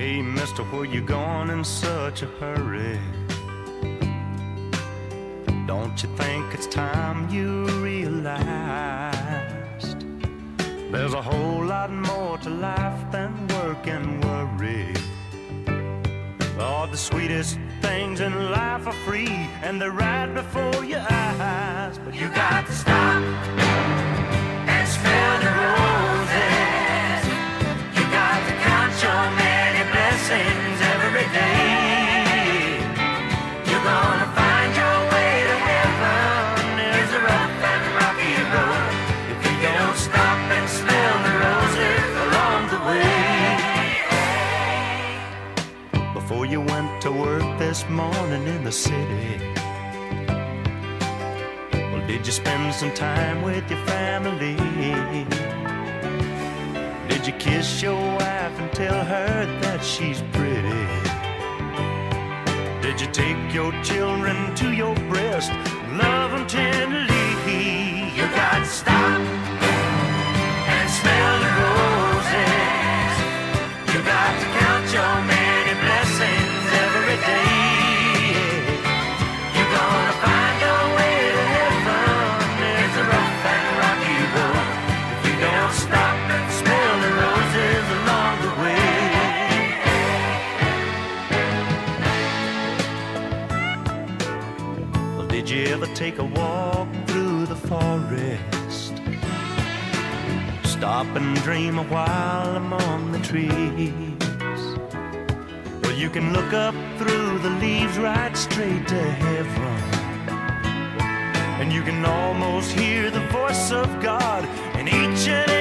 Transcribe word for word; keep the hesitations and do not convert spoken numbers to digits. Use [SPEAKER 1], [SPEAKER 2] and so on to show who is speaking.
[SPEAKER 1] Hey, mister, where you going in such a hurry? Don't you think it's time you realized there's a whole lot more to life than work and worry? All the sweetest things in life are free, and they're right before your eyes. But you got to stop and smell the roses. You got to count your many blessings every day. You're gonna find your way to heaven. There's a rough and rocky road if you don't stop and smell the roses along the way. Before you went to work this morning in the city, well, did you spend some time with your family? Did you kiss your wife and tell her that she's pretty? Did you take your children to your breast, love them tenderly? You got to stop and smell the roses. You got to count your many blessings every day. You're gonna find your way to heaven. There's a rough and rocky road if you don't stop and smell the roses along the way. Well, did you ever take a walk through the forest? Stop and dream a while among the trees. Well, you can look up through the leaves right straight to heaven, and you can almost hear the voice of God in each and